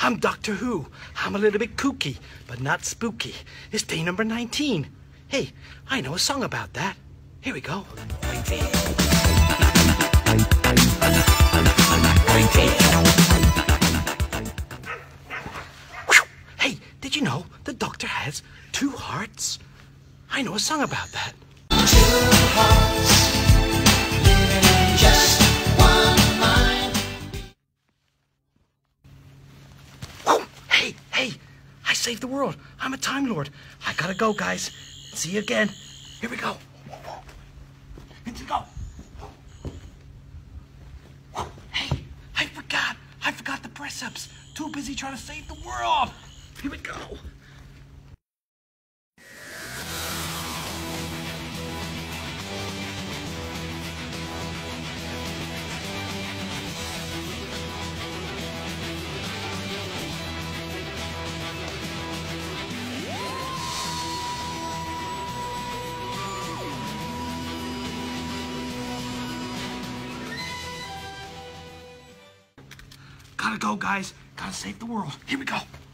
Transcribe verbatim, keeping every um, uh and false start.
I'm Doctor Who. I'm a little bit kooky, but not spooky. It's day number nineteen. Hey, I know a song about that. Here we go. Hey, did you know the Doctor has two hearts? I know a song about that. Two hearts living in just one mind. Oh, hey, hey, I saved the world. I'm a Time Lord. I gotta go, guys. See you again. Here we go. Here we go. Hey, I forgot. I forgot the press-ups. Too busy trying to save the world. Here we go. Gotta go, guys. Gotta save the world. Here we go.